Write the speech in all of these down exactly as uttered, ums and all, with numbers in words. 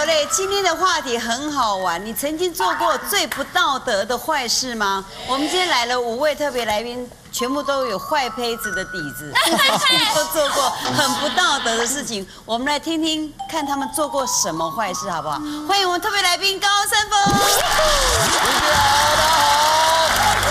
有嘞，今天的话题很好玩。你曾经做过最不道德的坏事吗？我们今天来了五位特别来宾，全部都有坏胚子的底子，都做过很不道德的事情。我们来听听看他们做过什么坏事，好不好？欢迎我们特别来宾高山峰。大家好，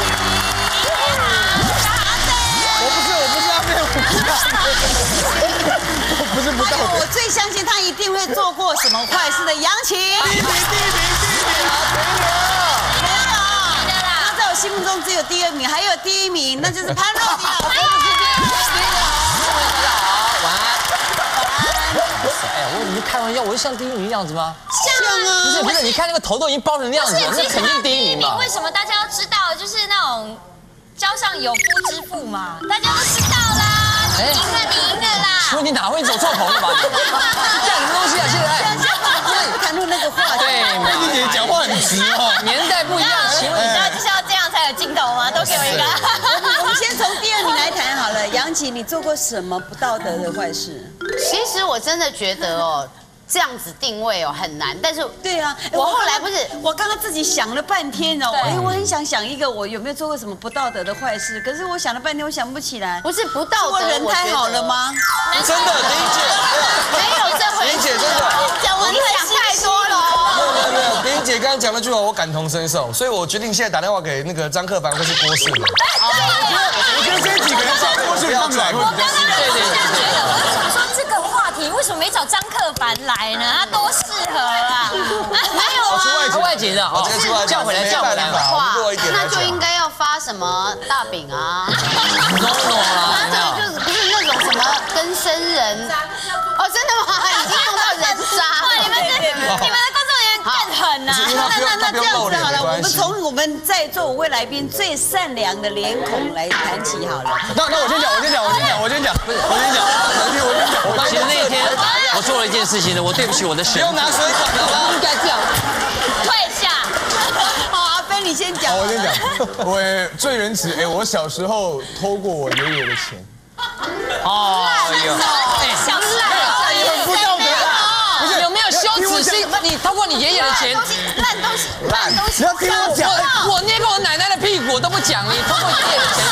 我不是，我不是阿妹，我不是阿妹，我不是不道德。 我最相信他一定会做过什么坏事的杨晴。第一名，第一名，第一名啊，没有，没有，他在我心目中只有第二名，还有第一名，那就是潘若迪老师。 大家好，晚安。哎呀，我你开玩笑，我就像第一名样子吗？ 像啊。 不是不是，你看那个头都已经包成那样子了，那肯定第一名嘛。 为什么大家要知道？就是那种交上有夫之妇嘛，大家都知道啦。你赢了，你赢了啦。 请问你哪会走错棚了吧？干什么东西啊？现在谈论那个话题。 对， 佩妮姐讲话很直哦， 年代不一样。请问你知道就是要这样才有镜头吗？都给我一个。 我们先从第二名来谈好了。杨琪，你做过什么不道德的坏事？ 其实我真的觉得哦，这样子定位哦很难。但是对啊， 我后来不是， 我刚刚自己想了半天哦，哎，我很想想一个我有没有做过什么不道德的坏事，可是我想了半天，我想不起来。 不是不道德， 我人太好了吗？ 真的，林姐， 没有这回事。 林姐真的， 讲完你想太多了。 没有没有没有，林姐刚刚讲那句话我感同身受，所以我决定现在打电话给那个张克凡或是郭世伦。我觉得这几个人叫郭世伦上来会比较适合。 对对对对。 我想说这个话题为什么没找张克凡来呢？他多适合啊！ 没有啊， 出外景的哦，叫回来叫回来哇，那就应该要发什么大饼啊，那就是不是那种什么跟生人哦，真的吗？已经用到人渣， 哇，你们这你们的工作人员更狠呐！ 那那那这样子好了，我们从我们在座五位来宾最善良的脸孔来谈起好了。 那那我先讲，我先讲，我先讲，我先讲，不是，我先讲，我先讲。 我其实那一天我做了一件事情呢，我对不起我的神。 不用拿水管了吗？ 应该这样。 退下。 好，阿飞你先讲。 我先讲，我最仁慈，哎，我小时候偷过我爷爷的钱。 哦， 哎，小烂很不道德啊！ 不是有没有羞耻心？你偷过你爷爷的钱？ 烂东西，烂东西， 你要听我讲。 我我捏过我奶奶的屁股，我都不讲，你偷过爷爷的钱？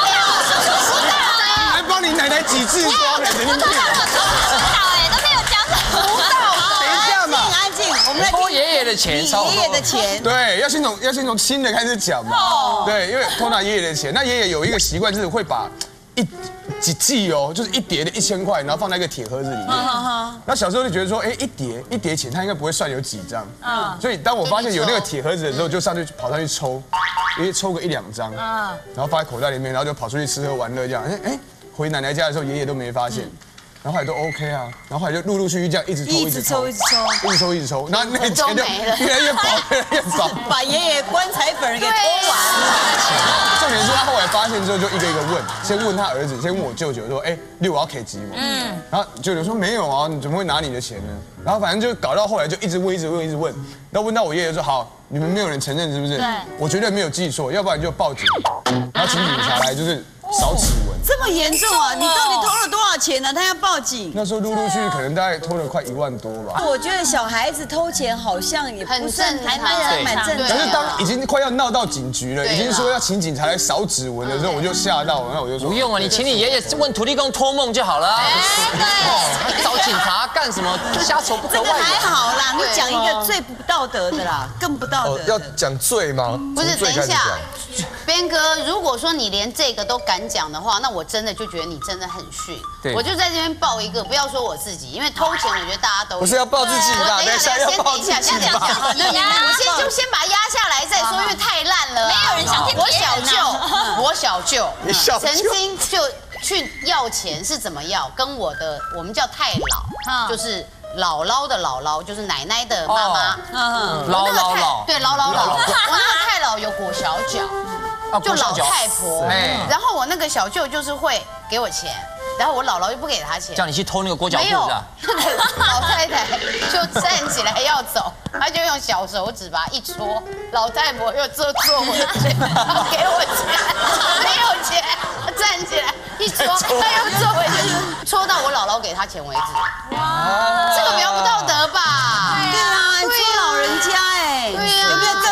还帮你奶奶挤痔疮，神经病！ 知道哎，都没有讲什么。 等一下嘛， 安静，我们来偷爷爷的钱， 你爷爷的钱。 对，要先从要先从轻的开始讲嘛。对，因为偷拿爷爷的钱，那爷爷有一个习惯，就是会把一几季哦，就是一叠的一千块，然后放在一个铁盒子里面。那小时候就觉得说，哎，一叠一叠钱，他应该不会算有几张。所以当我发现有那个铁盒子的时候，就上去跑上去抽，因为抽个一两张，然后放在口袋里面，然后就跑出去吃喝玩乐这样。哎哎，回奶奶家的时候，爷爷都没发现。然后后来都 OK 啊，然后后来就陆陆续续这样一直抽， 一直抽，一直抽， 一直抽，一直抽，然后那钱就越来越薄，越来越薄， 把爷爷棺材本给偷完了。 重点是他后来发现之后，就一个一个问，先问他儿子，先问我舅舅说，哎，六我要 K 几嘛？嗯，然后舅舅说没有啊，你怎么会拿你的钱呢？然后反正就搞到后来就一直问，一直问，一直问，然后问到我爷爷说好，你们没有人承认是不是？对，我绝对没有记错，要不然就报警，然后请警察来就是扫指纹。 这么严重啊！你到底偷了多少钱呢？他要报警。 那时候陆陆续续可能大概偷了快一万多吧。 我觉得小孩子偷钱好像也不算还蛮蛮正常。 可是当已经快要闹到警局了，已经说要请警察来扫指纹的时候，我就吓到了，那我就说不用啊，你请你爷爷问土地公托梦就好了。对，找警察干什么？瞎扯不得外人。 还好啦，你讲一个最不道德的啦，更不道德。 要讲罪吗？ 不是，等一下，边哥，如果说你连这个都敢讲的话，那我真的就觉得你真的很逊。我就在这边报一个，不要说我自己，因为偷钱，我觉得大家都不是要报自己吧？ 等一下，先等一下，先讲讲。我先就先把它压下来再说，因为太烂了。 没有人想听。 我小舅，我小舅曾经就去要钱，是怎么要？跟我的我们叫太姥，就是姥姥的姥姥，就是奶奶的妈妈。 嗯，姥姥姥。 对，姥姥姥。我那个太姥有裹小脚。就老太婆，然后我那个小舅就是会给我钱，然后我姥姥又不给他钱， 叫你去偷那个裹脚布是吧？ 老太太就站起来要走，他就用小手指把它一戳，老太婆又坐坐回去，给我钱，没有钱，站起来一戳，他又坐回去，戳到我姥姥给他钱为止。哇，这个比较不道德吧？ 对啊。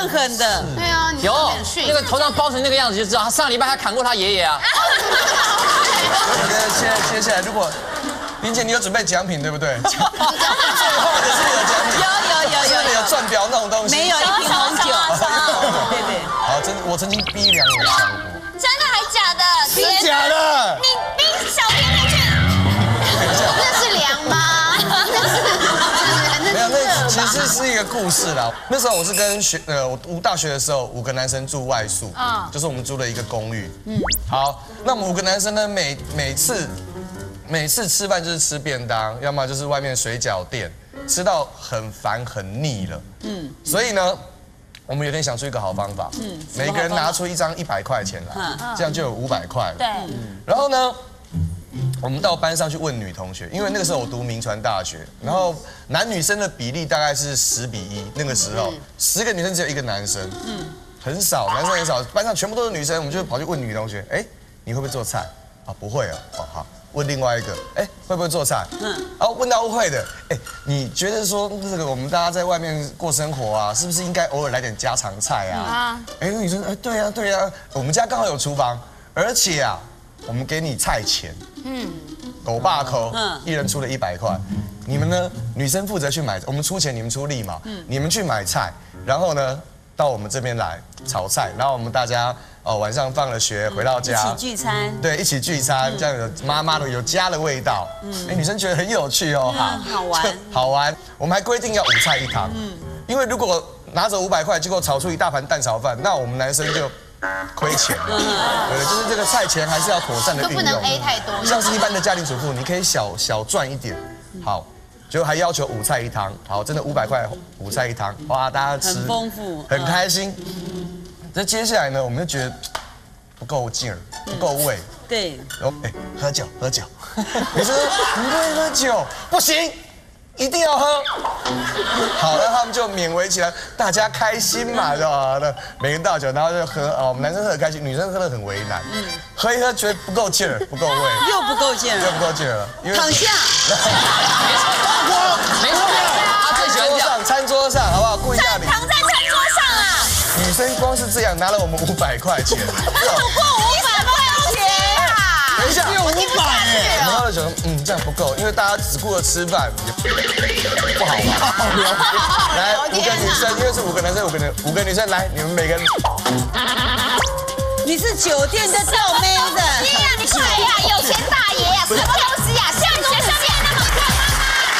更狠的。 对啊，你有很逊。 那个头上包成那个样子就知道，他上礼拜还砍过他爷爷啊。 我觉得现在接下来，如果林姐你有准备奖品对不对？最后的是有奖品， 有有有有有钻表那种东西， 没有一瓶红酒。对对。 好，真我曾经逼良有强过。 真的还假的？ 真假的？ 你逼小编妹去？ 那是凉吗？ 没有，那其实是一个故事啦。那时候我是跟学呃，我读大学的时候，五个男生住外宿，啊，就是我们租了一个公寓。嗯，好，那我们五个男生呢，每每次每次吃饭就是吃便当，要么就是外面水饺店，吃到很烦很腻了。嗯，所以呢，我们有点想出一个好方法，嗯，每个人拿出一张一百块钱来，这样就有五百块了。 对， 然后呢？我们到班上去问女同学，因为那个时候我读铭传大学，然后男女生的比例大概是十比一，那个时候十个女生只有一个男生，嗯，很少，男生很少，班上全部都是女生，我们就跑去问女同学，哎，你会不会做菜？啊，不会哦，哦好，问另外一个，哎，会不会做菜？嗯，然后问到会的，哎，你觉得说这个我们大家在外面过生活啊，是不是应该偶尔来点家常菜啊？啊，哎，那女生，哎，对呀对呀，我们家刚好有厨房，而且啊。我们给你菜钱，嗯，狗爸扣，嗯，一人出了一百块，你们呢？女生负责去买，我们出钱，你们出力嘛，嗯，你们去买菜，然后呢，到我们这边来炒菜，然后我们大家哦晚上放了学回到家， 一起聚餐， 对，一起聚餐，这样有妈妈的有家的味道，嗯，哎，女生觉得很有趣哦， 好，好玩， 好玩，我们还规定要五菜一汤，嗯，因为如果拿着五百块，结果炒出一大盘蛋炒饭，那我们男生就。亏钱，对，就是这个菜钱还是要妥善的运用， 不能 A 太多。 像是一般的家庭主妇，你可以小小赚一点，好，就还要求五菜一汤，好，真的五百块五菜一汤，哇，大家吃很丰富， 很开心。那接下来呢，我们就觉得不够劲儿，不够味， 对， 然后哎，喝酒喝酒，你说你不会喝酒，不行。一定要喝，好，那他们就勉为其难，大家开心嘛，对吧？那每个人倒酒，然后就喝，哦，我们男生喝得开心，女生喝得很为难，嗯，喝一喝觉得不够劲儿，不够味， 又不够劲儿， 又不够劲儿了， 因为躺下， 没错，他最喜欢这样， 餐桌上好不好？顾一下你， 躺在餐桌上啊， 女生光是这样拿了我们五百块钱， 不过五百块钱啊， 等一下， 有五百哎， 然后就觉得嗯这样不够，因为大家只顾着吃饭。不好玩，来五个女生，因为是五个男生，五个人，五个女生，来，你们每个人。 你是酒店的倒妹的， 对呀，你快呀，有钱大爷呀，什么东西呀，像学生店那么贵吗？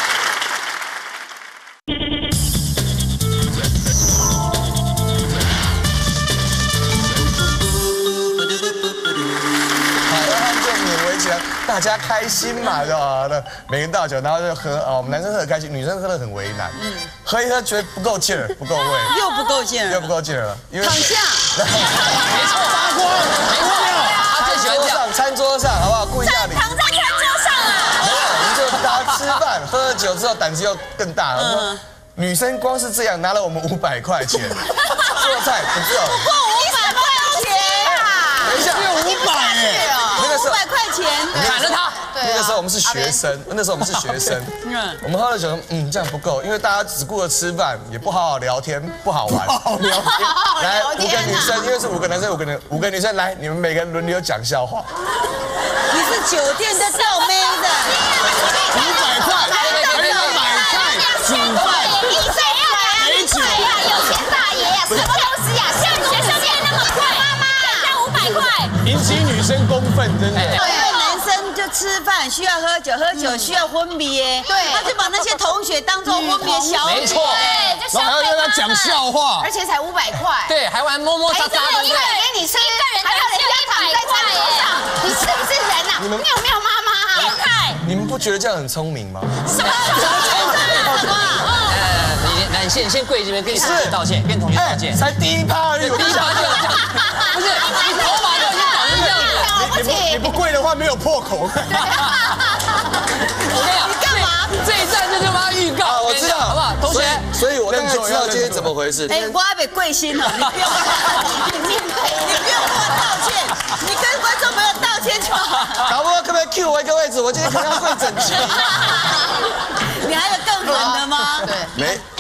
大家开心嘛，对吧？那每个人倒酒，然后就喝，哦，我们男生喝得开心，女生喝得很为难，嗯，喝一喝觉得不够劲儿，不够味， 又不够劲儿， 又不够劲儿了， 因为躺下， 没错，发光，没错，他最喜欢这样， 餐桌上好不好？顾一下你， 躺在餐桌上啊， 没有，我们就大家吃饭，喝了酒之后胆子又更大了。嗯，女生光是这样拿了我们五百块钱，做菜不够， 不过五百块钱啊， 等一下，只有五百哎，那个时候五百块钱砍了他。 那个时候我们是学生，那时候我们是学生，我们喝了酒，嗯，这样不够，因为大家只顾着吃饭，也不好好聊天，不好玩。 好好聊天， 来五个女生，因为是五个男生，五个人，五个女生，来，你们每个人轮流讲笑话。 你是酒店的倒妹的， 五百块，还要买菜、煮饭， 你谁呀？你谁呀？有钱大爷呀，什么东西呀？像学生店那么贵，妈妈，才五百块， 引起女生公愤，真的。 就吃饭需要喝酒，喝酒需要昏迷耶。 对， 他就把那些同学当做昏迷小没错， 对， 然后还要让他讲笑话， 而且才五百块。 对，还玩摸摸擦擦的， 一个人给你吃，一个人还要人家躺在餐桌上，你是不是人呐？ 你们妙妙妈妈，变态！ 你们不觉得这样很聪明吗？ 什么？什么什么？ 呃，你来，你先先跪这边，跟你同学道歉，跟同学道歉。 才第一趴而已， 第一趴就要这样，不是你头发就已经搞成这样子。 你不你不跪的话没有破口。 我跟你讲， 你干嘛？ 这一站就他妈预告， 我知道， 好不好？同学， 所以我大概知道今天怎么回事。 哎，我还没跪心了，你不用，你面对，你不用跟我道歉，你跟观众朋友道歉就好。 搞不好可不可以 Q 我一个位置？我今天可能要跪整齐。 你还有更狠的吗？ 对， 没。 哎，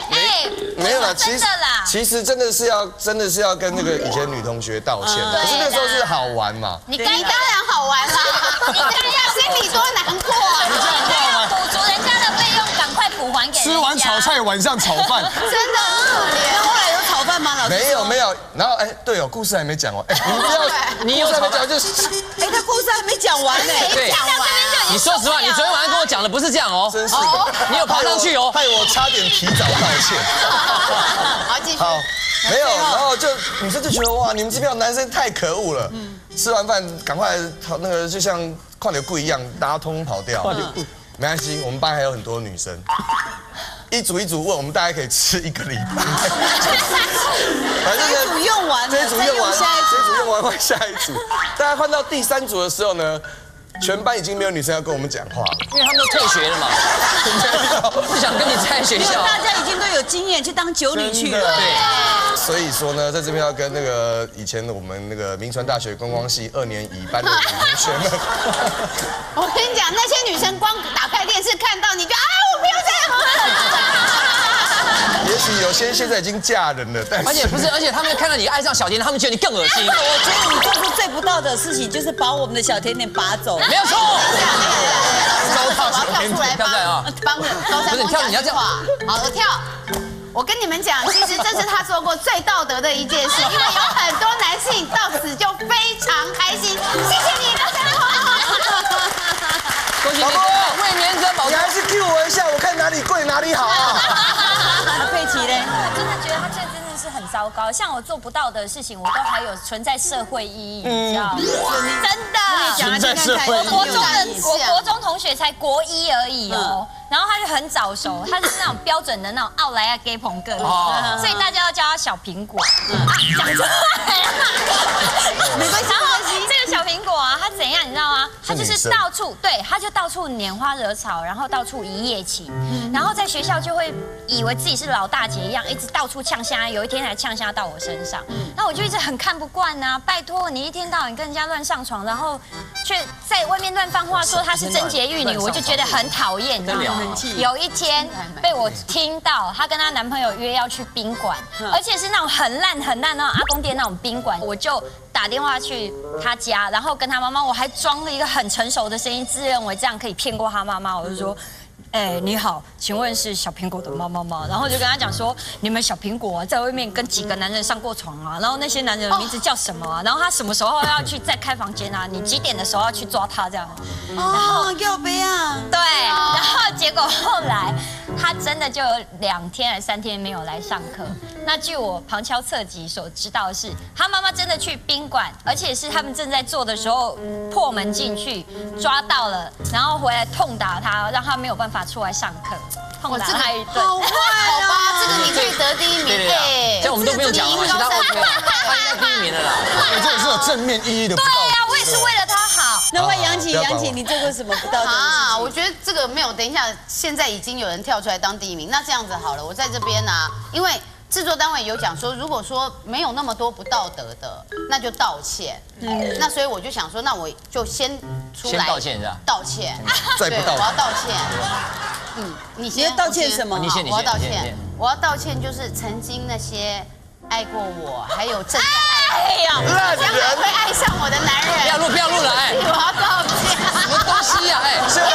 没有啦，其实真的啦， 其实真的是要真的是要跟那个以前女同学道歉，可是那时候是好玩嘛。 你刚你当然好玩啦，你当然心里多难过啊！ 你要补足人家的费用，赶快补还给人家。 吃完炒菜，晚上炒饭， 真的很可怜。 后来有炒饭吗？老师没有没有，然后哎，对哦，故事还没讲完，哎，你不要， 你有故事还没炒讲就是哎，他故事还没讲完呢。 对，你说实话，你昨天晚上跟我讲的不是这样哦， 真是的， 你有爬上去哦， 害我差点提早道歉。 好，继续。 好，没有，然后就女生就觉得哇，你们这边男生太可恶了。吃完饭赶快逃，那个就像快点不一样，大家通通跑掉。没关系，我们班还有很多女生，一组一组问，我们大概可以吃一个礼拜。反正这一组用完了， 这一组用完， 再下一组。 这一组用完换下一组。大家换到第三组的时候呢，全班已经没有女生要跟我们讲话了， 因为他们都退学了嘛，不想跟你在学因为校。 大家已经都有经验，去当九女去了。 对， 所以说呢，在这边要跟那个以前的我们那个铭传大学观光系二年乙班的女同学们， 我跟你讲，那些女生光打开电视看到你就啊，我不要再喝了。 也许有些现在已经嫁人了，但是而且不是，而且他们看到你爱上小甜甜，他们觉得你更恶心。 我觉得你做出最不道德的事情，就是把我们的小甜甜拔走。 没有错。 糟蹋小甜甜， 跳出来啊！ 帮高山峰讲句话。好，我跳。我跟你们讲，其实这是他做过最道德的一件事，因为有很多男性到此就非常开心。谢谢你，高山峰。 恭喜你，为年者保重。 你还是 cue 我一下，我看哪里贵哪里好啊。 佩奇嘞， 我真的觉得他这真的是很糟糕。像我做不到的事情，我都还有存在社会意义，你知道吗？真的。 讲来听看看。 我国中的有意思我国中同学才国一而已哦，然后他就很早熟，他是那种标准的那种奥莱亚 gay 朋克，所以大家要叫他小苹果。啊，讲出来了，没关系。然后这个小苹果啊，他怎样你知道吗？他就是到处对，他就到处拈花惹草，然后到处一夜情，然后在学校就会以为自己是老大姐一样，一直到处呛虾，有一天还呛虾到我身上，那我就一直很看不惯呐。拜托你一天到晚跟人家乱上床，然后却在外面乱放话说她是贞洁玉女，我就觉得很讨厌，你知道吗？有一天被我听到她跟她男朋友约要去宾馆，而且是那种很烂很烂那种阿公店那种宾馆，我就打电话去她家，然后跟她妈妈，我还装了一个很成熟的声音，自认为这样可以骗过她妈妈，我就说。哎，你好，请问是小苹果的妈妈吗？然后就跟他讲说，你们小苹果在外面跟几个男人上过床啊？然后那些男人的名字叫什么啊？然后他什么时候要去再开房间啊？你几点的时候要去抓他这样？ 哦，要不要？ 对，然后结果后来他真的就有两天还三天没有来上课。那据我旁敲侧击所知道的是，他妈妈真的去宾馆，而且是他们正在做的时候破门进去抓到了，然后回来痛打他，让他没有办法出来上课，痛打他一顿。 好坏好吧，这个你可以得第一名哎， 这样我们都不用讲了，其他 OK 了，他应该第一名了啦。 哎，这个是有正面意义的。 对呀，我也是为了他好。 那换杨琪，杨琪，你做过什么不道德的事啊， 情？ 我觉得这个没有。等一下，现在已经有人跳出来当第一名，那这样子好了，我在这边呢，因为制作单位有讲说，如果说没有那么多不道德的，那就道歉。嗯，那所以我就想说，那我就先出来先道歉是吧？ 道歉，对， 再不道歉我要道歉。嗯，你先你要道歉什么你先，你我要先，你先道歉，我要道歉，就是曾经那些爱过我，还有正在爱哎呀， 烂将来会人， 爱上我的男人。 不要录，不要录了，哎， 我要道歉。 什么东西呀，哎， 现在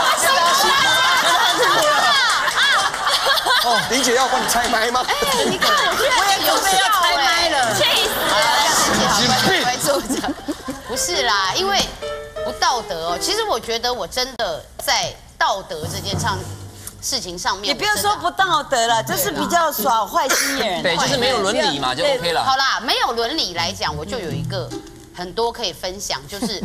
哦，林姐要帮你拆麦吗？ 哎，你看我居然有准备要开麦了气死了！好，乖乖坐着。不是啦，因为不道德哦。其实我觉得我真的在道德这件上事情上面， 你不要说不道德了，就是比较耍坏心眼。 对，就是没有伦理嘛，就 OK 了。 好啦，没有伦理来讲，我就有一个很多可以分享，就是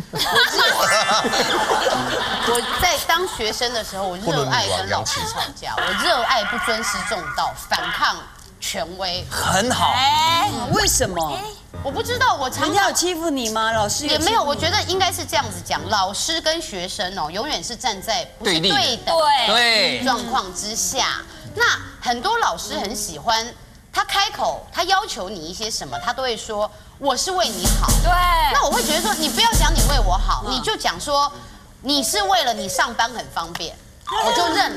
我我在当学生的时候，我热爱跟老师吵架，我热爱不尊师重道，反抗权威。 很好。 哎， 为什么？ 我不知道，我常人家有欺负你吗？老师也没有，我觉得应该是这样子讲，老师跟学生哦，永远是站在不是对立的对等对状况之下。那很多老师很喜欢，他开口，他要求你一些什么，他都会说我是为你好。 对， 那我会觉得说，你不要讲你为我好，你就讲说你是为了你上班很方便，我就认了。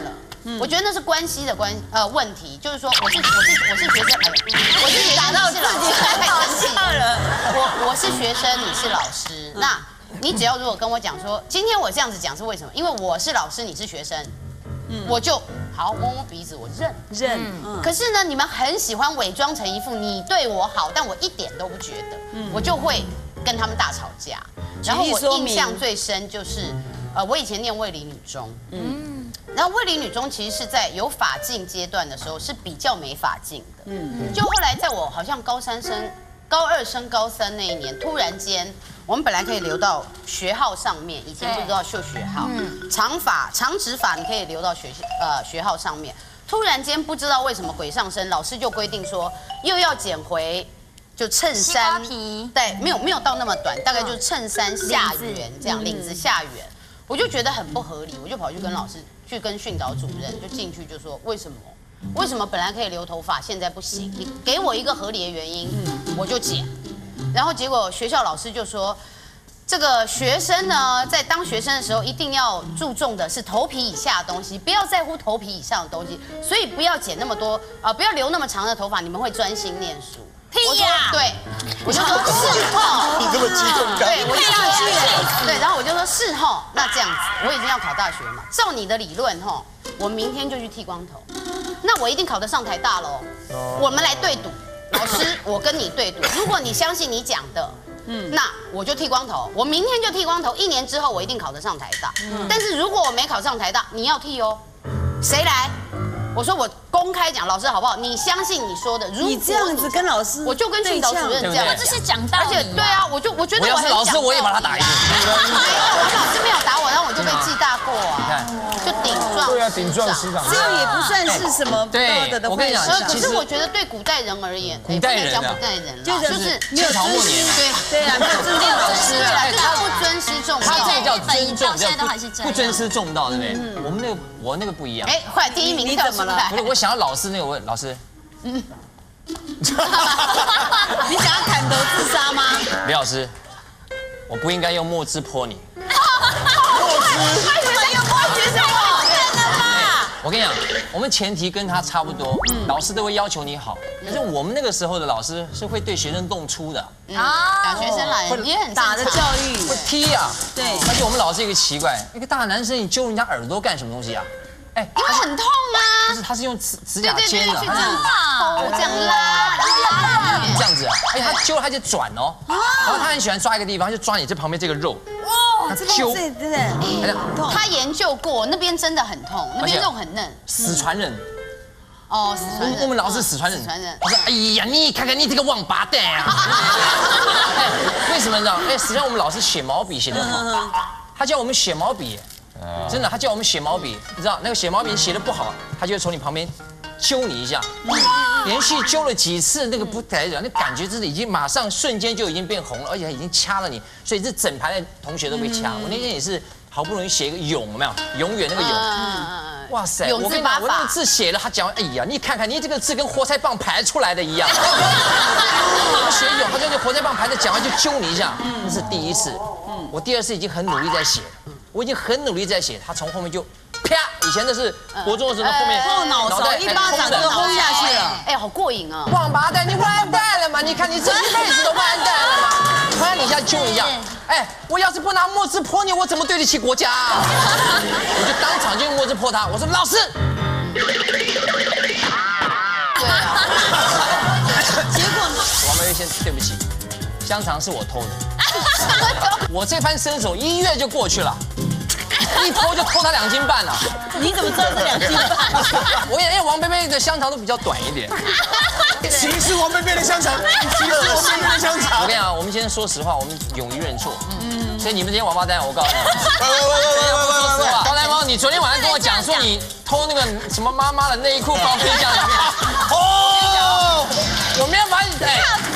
我觉得那是关系的关呃问题，就是说我是我是我是学生，我是学生，你是老师，太生气了。我我是学生，你是老师，那你只要如果跟我讲说，今天我这样子讲是为什么？因为我是老师，你是学生，我就好摸摸鼻子，我认认。 可是呢，你们很喜欢伪装成一副你对我好，但我一点都不觉得，我就会跟他们大吵架。然后我印象最深就是，呃，我以前念卫理女中，嗯，然后卫理女中其实是在有法禁阶段的时候是比较没法禁的，嗯，就后来在我好像高三升高二升高三那一年，突然间我们本来可以留到学号上面，以前不知道秀学号，嗯，长发长直发你可以留到学呃学号上面，突然间不知道为什么鬼上身，老师就规定说又要剪回。就衬衫皮，对，没有没有到那么短，大概就是衬衫下缘这样，领子下缘，我就觉得很不合理，我就跑去跟老师，去跟训导主任，就进去就说为什么，为什么本来可以留头发，现在不行？你给我一个合理的原因，我就剪。然后结果学校老师就说，这个学生呢，在当学生的时候，一定要注重的是头皮以下的东西，不要在乎头皮以上的东西，所以不要剪那么多，啊，不要留那么长的头发，你们会专心念书。屁呀！对，我就说是吼， 你这么激动干？ 对，我就说对，然后我就说是吼，那这样子，我已经要考大学嘛，照你的理论吼，我明天就去剃光头，那我一定考得上台大喽。我们来对赌，老师，我跟你对赌，如果你相信你讲的，嗯，那我就剃光头，我明天就剃光头，一年之后我一定考得上台大。但是如果我没考上台大，你要剃哦，谁来？我说我公开讲，老师好不好？你相信你说的。如果你这样子跟老师， 我就跟训导主任这样， 这是讲道理。 而且对啊，我就我觉得我要是老师，我也把他打一顿。 没有，我老师没有打我，然后我就被记大过啊，就顶撞。 对啊，顶撞师长。 这样也不算是什么不道德的坏事。 可是我觉得对古代人而言， 古代人啊，古代人就是清朝末年， 对对啊，没有尊重老师， 对啦，就是不尊师重道。 他这个叫尊重， 现在都还是这样， 不尊师重道，对不对？我们那个我那个不一样。 哎，快第一名， 你怎么了？ 不是，我想要老师那个，我老师，嗯， 你想要砍头自杀吗？ 李老师，我不应该用墨汁泼你。 墨汁？为什么用墨汁？什么？ 我跟你讲，我们前提跟他差不多，老师都会要求你好，可是我们那个时候的老师是会对学生动粗的啊，打学生来也很打的教育， 会踢啊， 对。 而且我们老师一个奇怪，一个大男生你揪人家耳朵干什么东西啊？ 哎，因为很痛啊。 不是，他是用指指甲尖的， 这样偷这样拉，然后拉这样子啊，而且他揪他就转哦，然后他很喜欢抓一个地方，就抓你这旁边这个肉。 哦，这揪真的很痛。 他研究过，那边真的很痛，那边肉很嫩。 死传人。 哦，死传人。 我们老师死传人。 死传人。 他说：“哎呀，你看看你这个王八蛋啊！”为什么呢？哎，实际上我们老师写毛笔写得很好，他叫我们写毛笔。真的，他叫我们写毛笔，你知道那个写毛笔写的不好，他就会从你旁边揪你一下，连续揪了几次，那个不得了，那感觉真的已经马上瞬间就已经变红了，而且已经掐了你，所以这整排的同学都被掐。我那天也是好不容易写一个永，有没有？永远那个永，哇塞！我跟你讲，我那个字写了，他讲，哎呀，你看看你这个字跟活塞棒排出来的一样。我写永，他就那活塞棒排的，讲完就揪你一下，那是第一次。我第二次已经很努力在写。我已经很努力在写，他从后面就啪，以前的是国中的时候，后面后脑勺一巴掌就轰下去了， 哎，好过瘾啊！ 王八蛋，你完蛋了嘛？你看你这一辈子都完蛋了嘛！突然你一下揪一下，哎，我要是不拿墨汁泼你，我怎么对得起国家？我就当场就用墨汁泼他，我说老师。 对啊。 结果王梅先对不起，香肠是我偷的，我这番身手一月就过去了。一偷就偷他两斤半了， 你怎么知道这两斤半？ 我也因为王贝贝的香肠都比较短一点。 歧视王贝贝的香肠，歧视王贝贝的香肠。 我跟你讲，我们今天说实话，我们勇于认错。嗯。所以你们这些王八蛋，我告诉你， 喂喂喂喂喂喂喂！ 高来猫，你昨天晚上跟我讲说你偷那个什么妈妈的内裤放冰箱里面。哦。我没有把你哎。